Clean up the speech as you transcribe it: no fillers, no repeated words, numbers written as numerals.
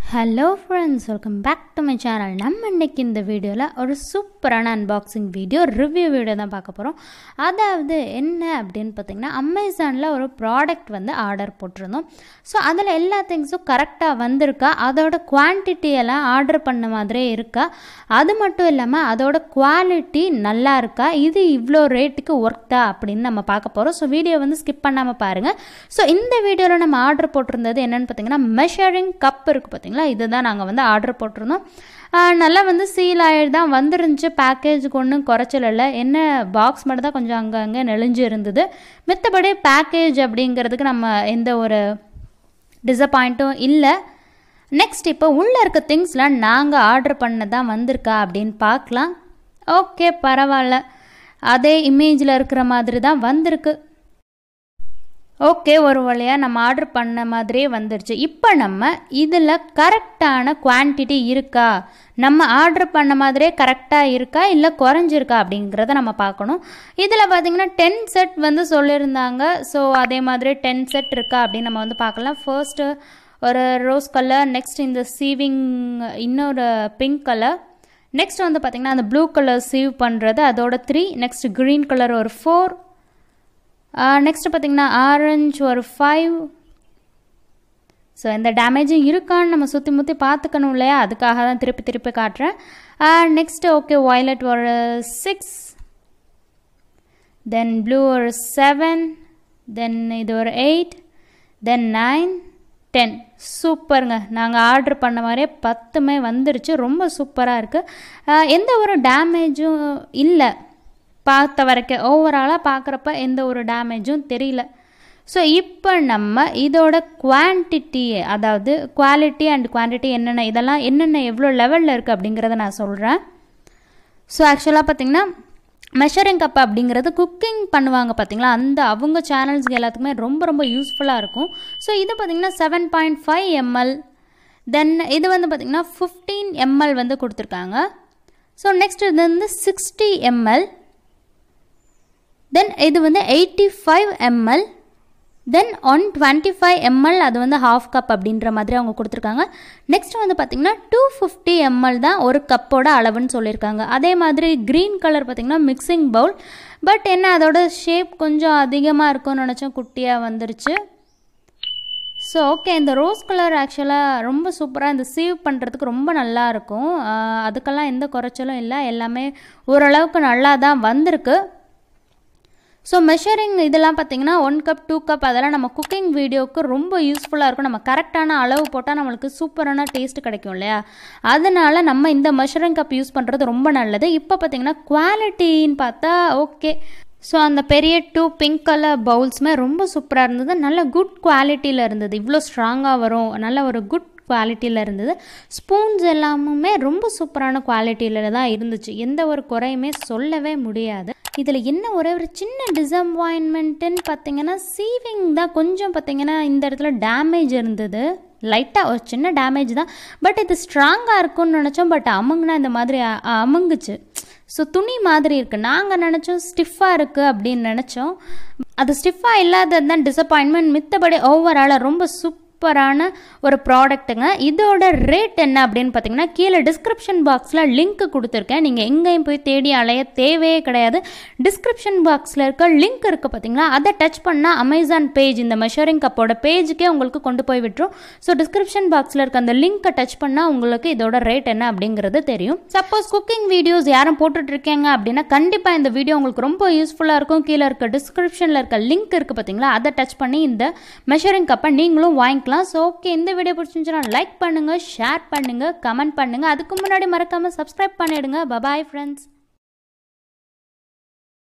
Hello friends, welcome back to my channel. நம்ம இன்னைக்கு இந்த வீடியோல ஒரு சூப்பரான அன்பாக்சிங் வீடியோ ரிவ்யூ தான் பார்க்க போறோம். அதாவது என்ன அப்படினு பாத்தீங்கன்னா Amazonல ஒரு ப்ராடக்ட் வந்து ஆர்டர் போட்டுருந்தோம். சோ அதுல எல்லா திங்ஸும் கரெக்ட்டா வந்திருக்கா, அதோட குவாண்டிட்டி எல்லாம் ஆர்டர் பண்ண மாதிரியே இருக்கா, அது மட்டும் இல்லாம அதோட குவாலிட்டி நல்லா இருக்கா, இது இவ்ளோ ரேட்டுக்கு வர்த்தா அப்படினு நம்ம பார்க்க போறோம். சோ வீடியோ வந்து ஸ்கிப் பண்ணாம பாருங்க. சோ இந்த வீடியோல நம்ம ஆர்டர் போட்டுருந்தது என்னன்னு பாத்தீங்கன்னா மெஷரிங் கப் இருக்கு பாத்தீங்களா, இதுதான் நாங்க வந்து ஆர்டர் போட்டுருந்தோம். நல்லா வந்து சீல் ஆயிடு தான் வந்திருந்துச்சு. பேக்கேஜுக்கு ஒன்றும் குறைச்சல் இல்லை, என்ன பாக்ஸ் மட்டும் தான் கொஞ்சம் அங்கே நெளிஞ்சு இருந்தது. மித்தபடி பேக்கேஜ் அப்படிங்கிறதுக்கு நம்ம எந்த ஒரு டிசப்பாயிண்ட்டும் இல்லை. நெக்ஸ்ட் இப்போ உள்ளே இருக்க திங்ஸ்லாம் நாங்கள் ஆர்டர் பண்ணதான் வந்திருக்கா அப்படின்னு பார்க்கலாம். ஓகே, பரவாயில்ல, அதே இமேஜில் இருக்கிற மாதிரி தான் வந்திருக்கு. ஓகே, ஒரு வழியாக நம்ம ஆர்டர் பண்ண மாதிரியே வந்துருச்சு. இப்போ நம்ம இதில் கரெக்டான குவான்டிட்டி இருக்கா, நம்ம ஆர்டர் பண்ண மாதிரியே கரெக்டாக இருக்கா இல்லை குறைஞ்சிருக்கா அப்படிங்கிறத நம்ம பார்க்கணும். இதில் பார்த்திங்கன்னா 10 செட் வந்து சொல்லியிருந்தாங்க. ஸோ அதே மாதிரி 10 செட் இருக்கா அப்படின்னு நம்ம வந்து பார்க்கலாம். ஃபர்ஸ்ட்டு ஒரு ரோஸ் கலர், நெக்ஸ்ட் இந்த சீவிங் இன்னொரு பிங்க் கலர், நெக்ஸ்ட் வந்து பார்த்திங்கன்னா அந்த ப்ளூ கலர் சீவ் பண்ணுறது அதோட 3, நெக்ஸ்ட் க்ரீன் கலர் ஒரு 4, நெக்ஸ்ட் பார்த்தீங்கன்னா ஆரஞ்சு ஒரு 5. ஸோ இந்த டேமேஜும் இருக்கான்னு நம்ம சுற்றி முற்றி பார்த்துக்கணும் இல்லையா, அதுக்காக தான் திருப்பி காட்டுறேன். நெக்ஸ்ட் ஓகே, வயலட் ஒரு 6, தென் ப்ளூ ஒரு 7, தென் இது ஒரு 8, தென் 9, 10. சூப்பருங்க, நாங்கள் ஆர்டர் பண்ண மாதிரியே 10மே வந்துருச்சு. ரொம்ப சூப்பராக இருக்குது, எந்த ஒரு டேமேஜும் இல்லை பார்த்த வரைக்கும். ஓவராலாக பார்க்குறப்ப எந்த ஒரு டேமேஜும் தெரியல. ஸோ இப்போ நம்ம இதோட குவான்டிட்டி, அதாவது குவாலிட்டி அண்ட் குவான்டிட்டி என்னென்ன, இதெல்லாம் என்னென்ன எவ்வளோ லெவலில் இருக்குது அப்படிங்கிறத நான் சொல்கிறேன். ஸோ ஆக்சுவலாக பார்த்திங்கன்னா மெஷரிங் கப் அப்படிங்கிறது குக்கிங் பண்ணுவாங்க பார்த்திங்களா, அந்த அவங்க சேனல்ஸ்க்கு எல்லாத்துக்குமே ரொம்ப யூஸ்ஃபுல்லாக இருக்கும். ஸோ இது பார்த்திங்கன்னா 7.5 ml, தென் இது வந்து பார்த்திங்கன்னா 15 ml வந்து கொடுத்துருக்காங்க. ஸோ நெக்ஸ்ட் இது வந்து 60 ml, தென் இது வந்து 85 ml, தென் 125 ml அது வந்து ஹாஃப் கப் அப்படின்ற மாதிரி அவங்க கொடுத்துருக்காங்க. நெக்ஸ்ட் வந்து பார்த்திங்கன்னா 250 ml தான் ஒரு கப்போட அளவுன்னு சொல்லியிருக்காங்க. அதே மாதிரி க்ரீன் கலர் பார்த்திங்கன்னா மிக்சிங் பவுல், பட் என்ன அதோட ஷேப் கொஞ்சம் அதிகமாக இருக்கும்னு நினச்சோம், குட்டியாக வந்துருச்சு. ஸோ ஓகே, இந்த ரோஸ் கலர் ஆக்சுவலாக ரொம்ப சூப்பராக, இந்த சீவ் பண்ணுறதுக்கு ரொம்ப நல்லாயிருக்கும், அதுக்கெல்லாம் எந்த குறைச்சலும் இல்லை, எல்லாமே ஓரளவுக்கு நல்லா தான் வந்திருக்கு. ஸோ மெஷரிங் இதெல்லாம் பார்த்திங்கன்னா 1 கப் 2 கப் அதெல்லாம் நம்ம குக்கிங் வீடியோவுக்கு ரொம்ப யூஸ்ஃபுல்லாக இருக்கும். நம்ம கரெக்டான அளவு போட்டால் நம்மளுக்கு சூப்பரான டேஸ்ட் கிடைக்கும் இல்லையா, அதனால் நம்ம இந்த மெஷரிங் கப் யூஸ் பண்ணுறது ரொம்ப நல்லது. இப்போ பார்த்திங்கன்னா குவாலிட்டின்னு பார்த்தா ஓகே. ஸோ அந்த பெரிய 2 பிங்க் கலர் பவுல்ஸுமே ரொம்ப சூப்பராக இருந்தது, நல்ல குட் குவாலிட்டியில் இருந்தது, இவ்வளோ ஸ்ட்ராங்காக வரும், நல்ல ஒரு குட் குவாலிட்டியில் இருந்தது. ஸ்பூன்ஸ் எல்லாமே ரொம்ப சூப்பரான குவாலிட்டியில் தான் இருந்துச்சு, எந்த ஒரு குறையுமே சொல்லவே முடியாது. இதில் என்ன ஒரே ஒரு சின்ன டிசப்பாயின்மெண்ட்டுன்னு பார்த்தீங்கன்னா சீவிங் தான் கொஞ்சம் பார்த்திங்கன்னா இந்த இடத்துல டேமேஜ் இருந்தது, லைட்டாக ஒரு சின்ன டேமேஜ் தான். பட் இது ஸ்ட்ராங்காக இருக்கும்னு நினச்சோம், பட் அமுங்குனா இந்த மாதிரி அமுங்குச்சு. ஸோ துணி மாதிரி இருக்குது, நாங்கள் நினச்சோம் ஸ்டிஃபாக இருக்குது அப்படின்னு நினச்சோம், அது ஸ்டிஃபாக இல்லாதது தான் டிசப்பாயின்மெண்ட். மித்தபடி ஓவராலாக ரொம்ப சூப்பரான ஒரு ப்ராடக்ட்டுங்க. இதோட ரேட் என்ன அப்படின்னு பார்த்தீங்கன்னா கீழே டிஸ்கிரிப்ஷன் பாக்ஸில் லிங்க் கொடுத்துருக்கேன், நீங்கள் எங்கேயும் போய் தேடி அலைய தேவையே கிடையாது. டிஸ்கிரிப்ஷன் பாக்ஸில் இருக்க லிங்க் இருக்குது பார்த்தீங்களா, அதை டச் பண்ணால் அமேசான் பேஜ், இந்த மெஷரிங் கப்போட பேஜுக்கே உங்களுக்கு கொண்டு போய் விட்டுரும். ஸோ டிஸ்கிரிப்ஷன் பாக்ஸில் இருக்க அந்த லிங்க்கை டச் பண்ணால் உங்களுக்கு இதோட ரேட் என்ன அப்படிங்கிறது தெரியும். சப்போஸ் குக்கிங் வீடியோஸ் யாரும் போட்டுட்ருக்கீங்க அப்படின்னா கண்டிப்பாக இந்த வீடியோ உங்களுக்கு ரொம்ப யூஸ்ஃபுல்லாக இருக்கும். கீழே இருக்க டிஸ்கிரிப்ஷனில் இருக்க லிங்க் இருக்குது பார்த்தீங்களா, அதை டச் பண்ணி இந்த மெஷரிங் கப்பை நீங்களும் வாங்கிக்கலாம். ஸோ ஓகே, இந்த வீடியோ பிடிச்சிருந்துச்சுன்னா லைக் பண்ணுங்கள், ஷேர் பண்ணுங்கள், கமெண்ட் பண்ணுங்கள். அதுக்கு முன்னாடி மறக்காமல் சப்ஸ்கிரைப் பண்ணிடுங்க. Bye bye friends.